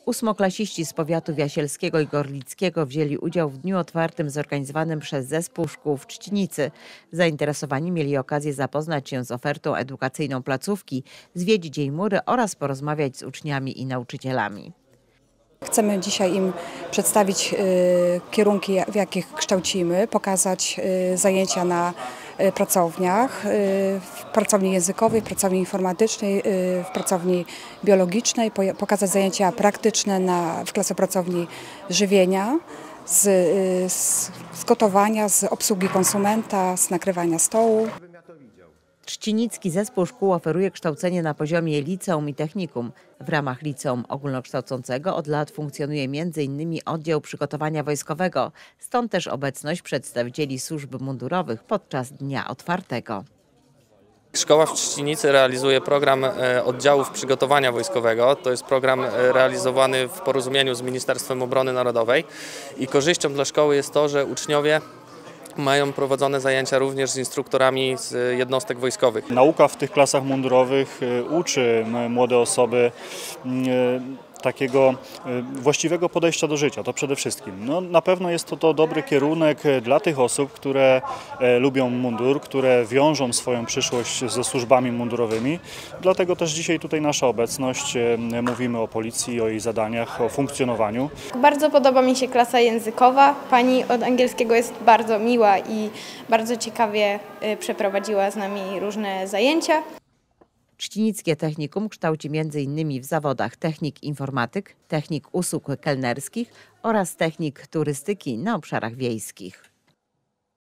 Ósmoklasiści z powiatów jasielskiego i gorlickiego wzięli udział w dniu otwartym zorganizowanym przez Zespół Szkół w Trzcinicy. Zainteresowani mieli okazję zapoznać się z ofertą edukacyjną placówki, zwiedzić jej mury oraz porozmawiać z uczniami i nauczycielami. Chcemy dzisiaj im przedstawić kierunki, w jakich kształcimy, pokazać zajęcia na pracowniach, w pracowni językowej, w pracowni informatycznej, w pracowni biologicznej, pokazać zajęcia praktyczne w klasopracowni żywienia, z gotowania, z obsługi konsumenta, z nakrywania stołu. Trzcinicki Zespół Szkół oferuje kształcenie na poziomie liceum i technikum. W ramach liceum ogólnokształcącego od lat funkcjonuje m.in. oddział przygotowania wojskowego, stąd też obecność przedstawicieli służb mundurowych podczas dnia otwartego. Szkoła w Trzcinicy realizuje program oddziałów przygotowania wojskowego. To jest program realizowany w porozumieniu z Ministerstwem Obrony Narodowej i korzyścią dla szkoły jest to, że uczniowie mają prowadzone zajęcia również z instruktorami z jednostek wojskowych. Nauka w tych klasach mundurowych uczy młode osoby takiego właściwego podejścia do życia, to przede wszystkim. No, na pewno jest to dobry kierunek dla tych osób, które lubią mundur, które wiążą swoją przyszłość ze służbami mundurowymi. Dlatego też dzisiaj tutaj nasza obecność, mówimy o policji, o jej zadaniach, o funkcjonowaniu. Bardzo podoba mi się klasa językowa. Pani od angielskiego jest bardzo miła i bardzo ciekawie przeprowadziła z nami różne zajęcia. Trzcinickie Technikum kształci m.in. w zawodach technik informatyk, technik usług kelnerskich oraz technik turystyki na obszarach wiejskich.